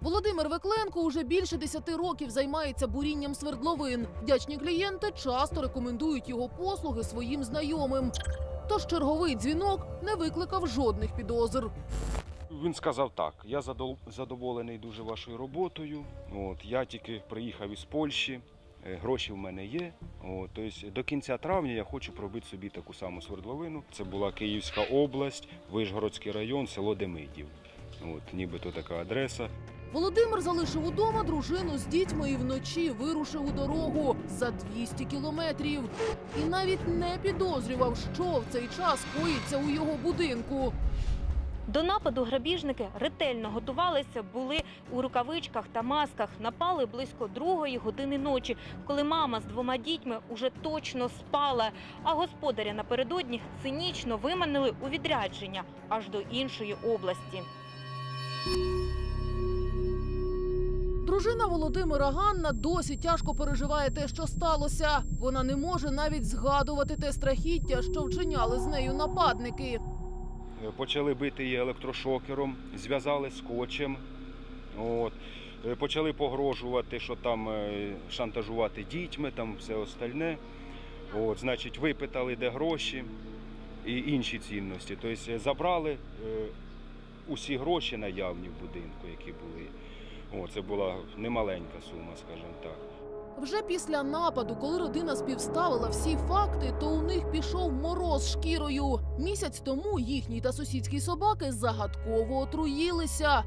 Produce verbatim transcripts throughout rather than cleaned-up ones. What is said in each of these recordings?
Володимир Векленко уже більше десяти років займається бурінням свердловин. Вдячні клієнти часто рекомендують його послуги своїм знайомим. Тож черговий дзвінок не викликав жодних підозр. Він сказав так: я задоволений дуже вашою роботою, от, я тільки приїхав із Польщі, гроші в мене є, от, тобто до кінця травня я хочу пробити собі таку саму свердловину. Це була Київська область, Вишгородський район, село Демидів. От, нібито така адреса. Володимир залишив удома дружину з дітьми і вночі вирушив у дорогу за двісті кілометрів. І навіть не підозрював, що в цей час коїться у його будинку. До нападу грабіжники ретельно готувалися, були у рукавичках та масках. Напали близько другої години ночі, коли мама з двома дітьми уже точно спала, а господаря напередодні цинічно виманили у відрядження аж до іншої області. Дружина Володимира Ганна досі тяжко переживає те, що сталося. Вона не може навіть згадувати те страхіття, що вчиняли з нею нападники. Почали бити її електрошокером, зв'язали скотчем, от, почали погрожувати, що там шантажувати дітьми, там все остальне. От, значить, випитали, де гроші і інші цінності. Тобто забрали е, усі гроші наявні в будинку, які були. О, це була немаленька сума, скажімо так. Вже після нападу, коли родина співставила всі факти, то у них пішов мороз шкірою. Місяць тому їхні та сусідські собаки загадково отруїлися.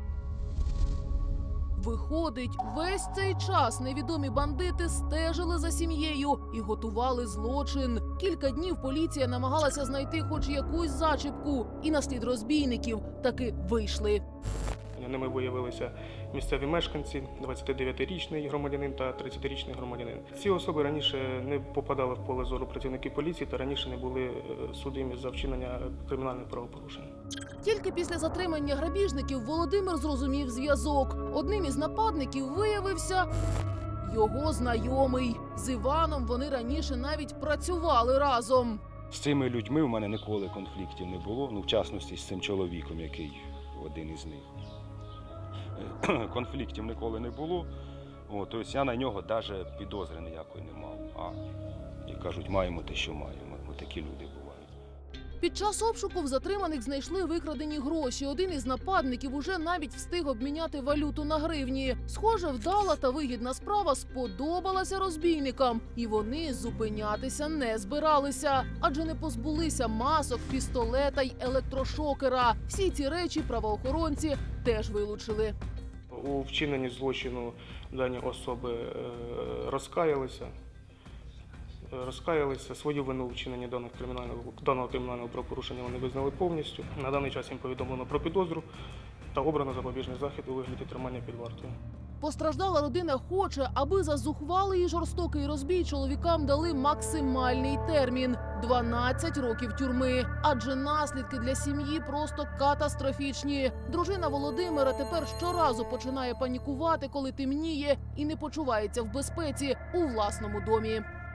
Виходить, весь цей час невідомі бандити стежили за сім'єю і готували злочин. Кілька днів поліція намагалася знайти хоч якусь зачіпку. І на слід розбійників таки вийшли. Ними виявилися місцеві мешканці, двадцятидев'ятирічний громадянин та тридцятирічний громадянин. Ці особи раніше не попадали в поле зору працівників поліції та раніше не були судимі за вчинення кримінальних правопорушень. Тільки після затримання грабіжників Володимир зрозумів зв'язок. Одним із нападників виявився його знайомий. З Іваном вони раніше навіть працювали разом. З цими людьми в мене ніколи конфліктів не було, ну, в частності з цим чоловіком, який один із них. Конфліктів ніколи не було, о, тобто я на нього навіть підозри ніякої не мав. А, як кажуть, маємо те, що маємо. Отакі люди бувають. Під час обшуку в затриманих знайшли викрадені гроші. Один із нападників уже навіть встиг обміняти валюту на гривні. Схоже, вдала та вигідна справа сподобалася розбійникам. І вони зупинятися не збиралися. Адже не позбулися масок, пістолета й електрошокера. Всі ці речі правоохоронці теж вилучили. У вчиненні злочину дані особи розкаялися. Розкаялися, свою вину у вчиненні даного кримінального, даного кримінального правопорушення вони визнали повністю. На даний час їм повідомлено про підозру та обрано запобіжний захід у вигляді тримання під вартою. Постраждала родина хоче, аби за зухвалий і жорстокий розбій чоловікам дали максимальний термін – дванадцять років тюрми. Адже наслідки для сім'ї просто катастрофічні. Дружина Володимира тепер щоразу починає панікувати, коли темніє, і не почувається в безпеці у власному домі.